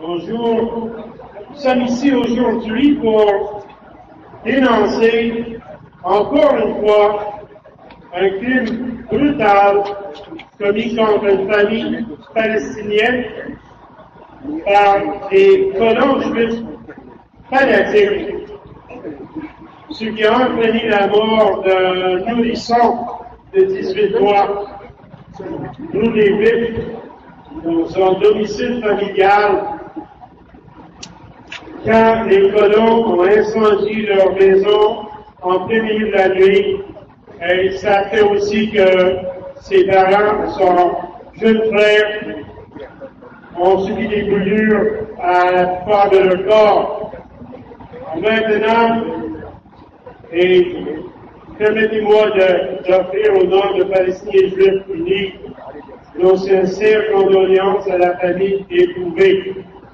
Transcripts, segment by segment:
Bonjour. Nous sommes ici aujourd'hui pour dénoncer encore une fois un crime brutal commis contre une famille palestinienne par des colons juifs fanatiques, ce qui a entraîné la mort d'un nourrisson de 18 mois, brûlé vif dans son domicile familial quand les colons ont incendié leur maison en plein milieu de la nuit. Et ça fait aussi que ses parents, son jeune frère, ont subi des brûlures à la plupart de leur corps. Maintenant, et permettez-moi d'offrir au nom de Palestiniens Juifs Unis nos sincères condoléances à la famille éprouvée.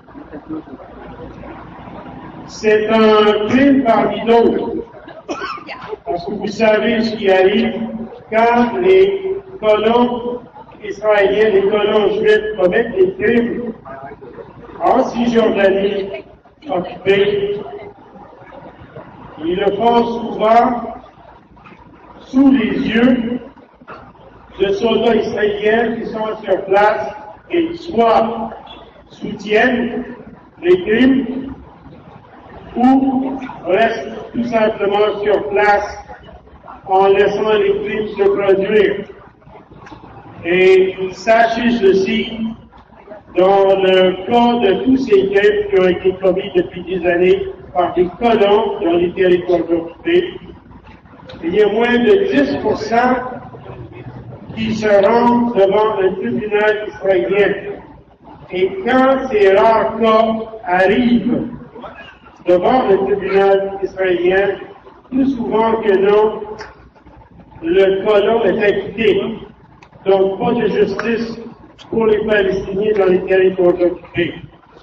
C'est un crime parmi d'autres, parce que vous savez ce qui arrive quand les colons israéliens, les colons juifs commettent des crimes en Cisjordanie occupée. Ils le font souvent sous les yeux de soldats israéliens qui sont sur place et soit soutiennent les crimes ou restent tout simplement sur place en laissant les crimes se produire. Et sachez ceci, dans le cas de tous ces crimes qui ont été commis depuis des années par des colons dans les territoires occupés, il y a moins de 10% qui se rendent devant un tribunal israélien. Et quand ces rares cas arrivent devant le tribunal israélien, plus souvent que non, le colon est acquitté. Donc, pas de justice pour les Palestiniens dans les territoires occupés.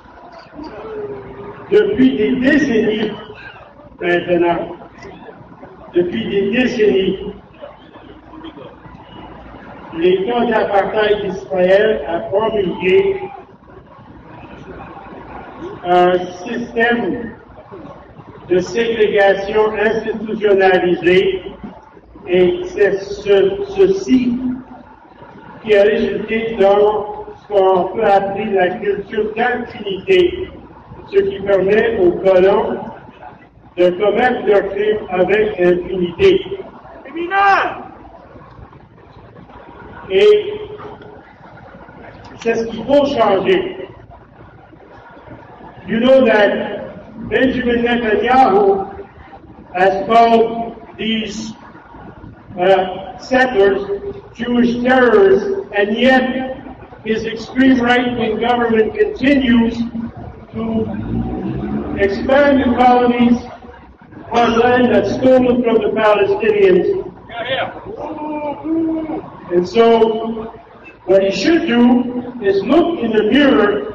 Depuis des décennies, maintenant, l'État d'apartheid d'Israël a promulgué un système de ségrégation institutionnalisée, et c'est ceci qui a résulté dans ce qu'on peut appeler la culture d'impunité, ce qui permet aux colons de commettre leurs crimes avec impunité. Et c'est ce qu'il faut changer. You know that Benjamin Netanyahu has called these settlers Jewish terrorists, and yet his extreme right-wing government continues to expand the colonies on land that's stolen from the Palestinians. And so, what he should do is look in the mirror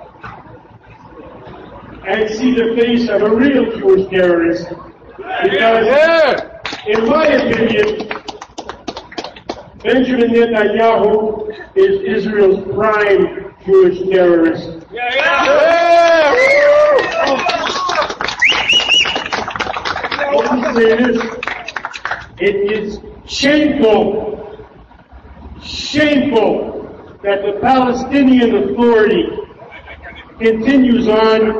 and see the face of a real Jewish terrorist. Because, in my opinion, Benjamin Netanyahu is Israel's prime Jewish terrorist. Let me say this. It is shameful that the Palestinian Authority continues on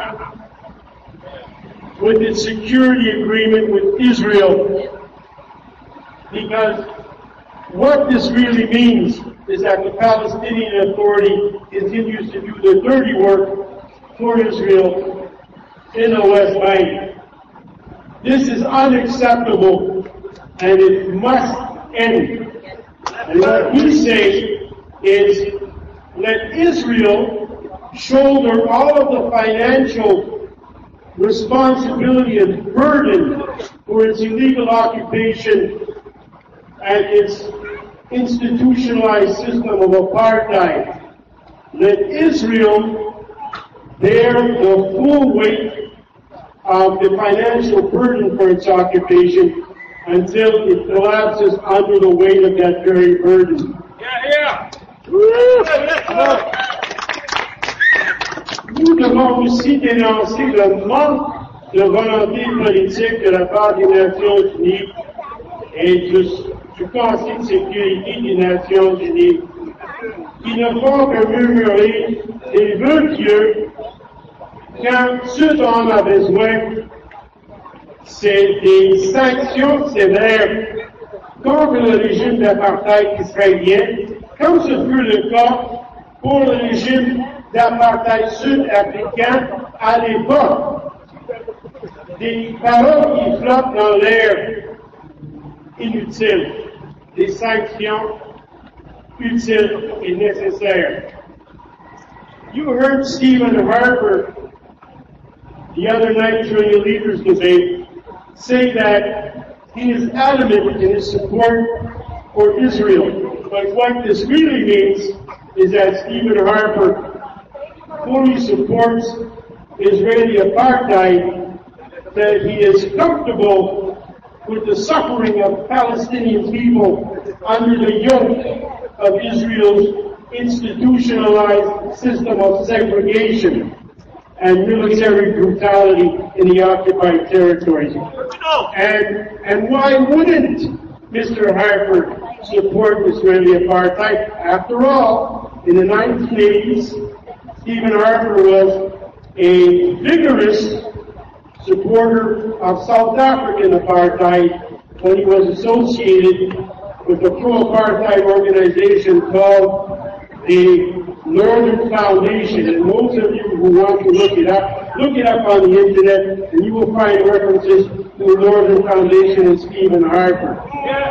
with its security agreement with Israel, because what this really means is that the Palestinian Authority continues to do the dirty work for Israel in the West Bank. This is unacceptable, and it must end. And what we say is, let Israel shoulder all of the financial responsibility and burden for its illegal occupation and its institutionalized system of apartheid. Let Israel bear the full weight of the financial burden for its occupation until it collapses under the weight of that very burden. nous devons aussi dénoncer le manque de volonté politique de la part des Nations Unies et du Conseil de sécurité des Nations Unies, qui ne font que murmurer des vœux pieux quand ce dont on a besoin, c'est des sanctions sévères contre le régime d'apartheid israélien, comme ce fut le cas pour le régime d'apartheid sud-africain à l'époque. Des paroles qui flottent dans l'air inutiles, des sanctions utiles et nécessaires. You heard Stephen Harper the other night during the leaders' debate say that he is adamant in his support for Israel. But what this really means is that Stephen Harper fully supports Israeli apartheid, that he is comfortable with the suffering of Palestinian people under the yoke of Israel's institutionalized system of segregation and military brutality in the occupied territories. And why wouldn't Mr. Harper support Israeli apartheid? After all, in the 1980s, Stephen Harper was a vigorous supporter of South African apartheid when he was associated with a pro-apartheid organization called the Northern Foundation. And most of you who want to look it up on the internet, and you will find references to the Northern Foundation and Stephen Harper.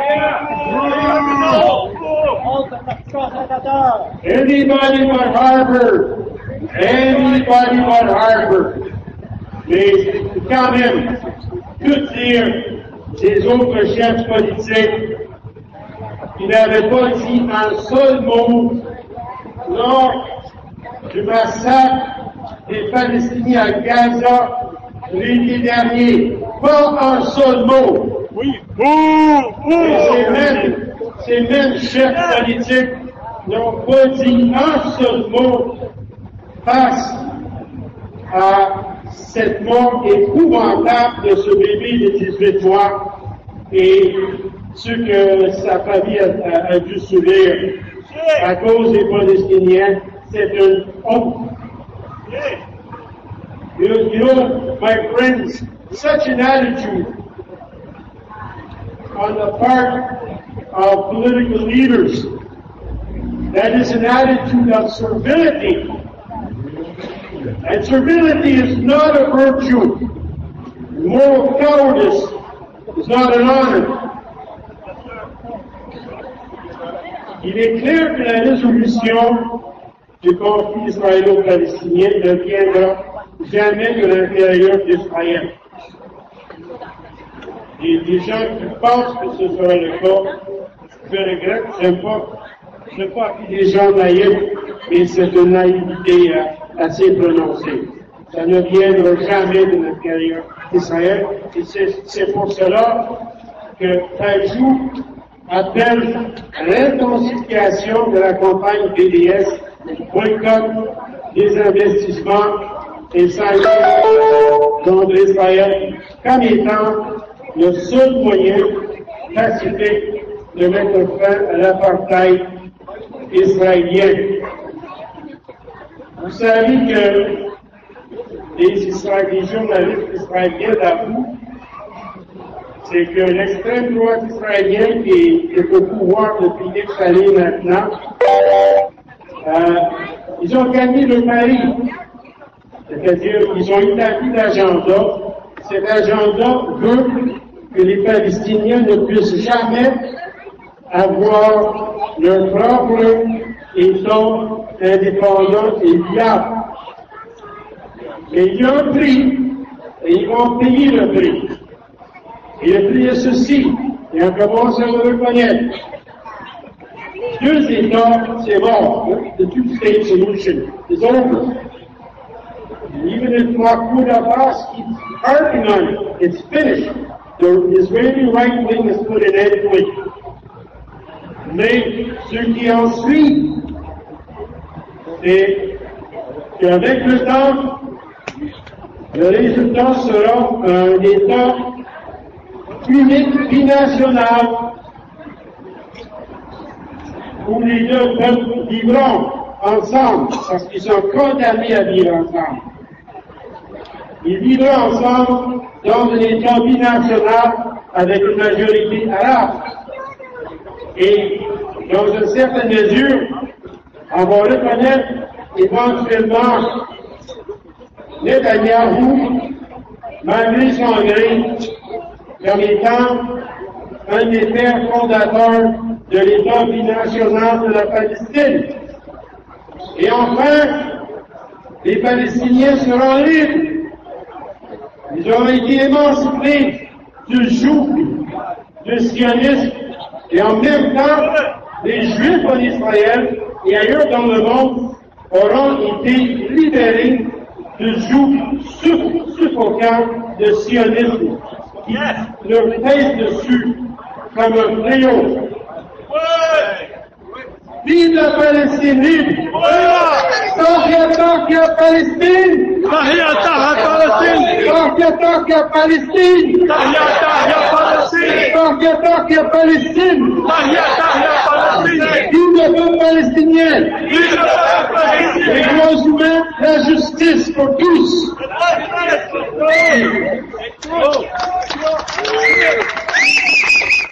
Anybody but Harper. Anybody but Harper. Mais quand même, toutes les autres chefs politiques, ils n'avaient pas dit un seul mot lors du massacre des Palestiniens à Gaza l'été dernier. Pas un seul mot. Oui. Ces mêmes chefs politiques n'ont pas dit un seul mot face à cette mort épouvantable de ce bébé de 18 mois et ce que sa famille a dû subir à cause des Palestiniens. C'est une honte. You know, my friends, such an attitude on the part of political leaders, that is an attitude of servility. And servility is not a virtue. Moral cowardice is not an honor. Il est clair que la résolution du conflit israélo-palestinien ne viendra jamais de l'intérieur d'Israël. Et des gens qui pensent que ce sera le cas, je regrette, je ne sais pas qui des gens naïfs, mais c'est une naïveté assez prononcée. Ça ne viendra jamais de l'intérieur d'Israël, et c'est pour cela que Taïjou appelle à l'intensification de la campagne BDS, boycott des investissements et sanctions contre Israël comme étant le seul moyen pacifique de mettre fin à l'apartheid israélien. Vous savez que les journalistes israéliens d'avouent, c'est que l'extrême droite israélienne qui est au pouvoir depuis X années maintenant, ils ont gagné le pari. C'est-à-dire qu'ils ont établi l'agenda. Cet agenda veut que les Palestiniens ne puissent jamais avoir leur propre État indépendant et viable. Et il y a un prix, et ils vont payer le prix. Et le prix est ceci, et on commence à le reconnaître. 2 États, c'est bon. The two-state solution is over. And even if Mahmoud Abbas keeps harping on it, it's finished. The Israeli right wing has put an end to it. Mais ceux qui en suivent, c'est qu'avec le temps, le résultat sera un État unique, binational, où les deux peuples vivront ensemble, parce qu'ils sont condamnés à vivre ensemble. Ils vivront ensemble dans un État binational avec une majorité arabe. Et dans une certaine mesure, on va reconnaître éventuellement Netanyahou, malgré son gré, comme étant un des pères fondateurs de l'État binational de la Palestine. Et enfin, les Palestiniens seront libres. Ils auront été émancipés du joug du sionisme et en même temps, les Juifs en Israël et ailleurs dans le monde auront été libérés du joug suffocant de sionisme qui leur pèse dessus comme un fléau. Vive la Palestine libre! Tahia Palestine! Tahia Palestine! Tahia Palestine! Tahia Palestine! Tahia Palestine! Tahia Palestine! Vive le peuple palestinien! Vive le peuple palestinien! Les droits humains, la justice pour tous!